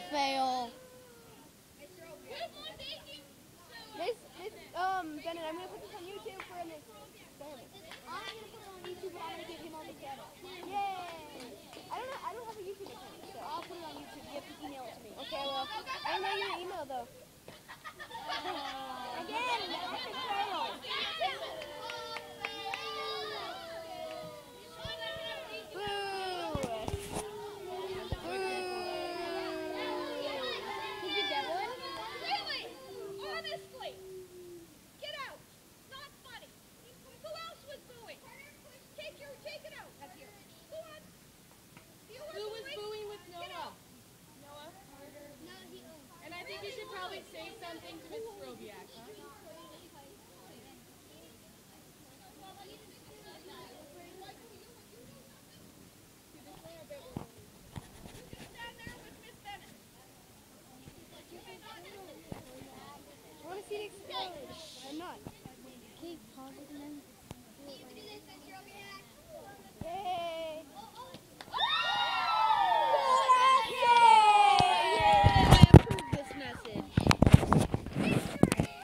fail. Bennett, I'm gonna put this on YouTube for an experiment. I'm gonna put it on YouTube and I'm gonna give him all these data. Yay! I don't have a YouTube account, so I'll put it on YouTube. You have to email it to me. Okay, well, I don't know your email though. Again, epic fail. Boo!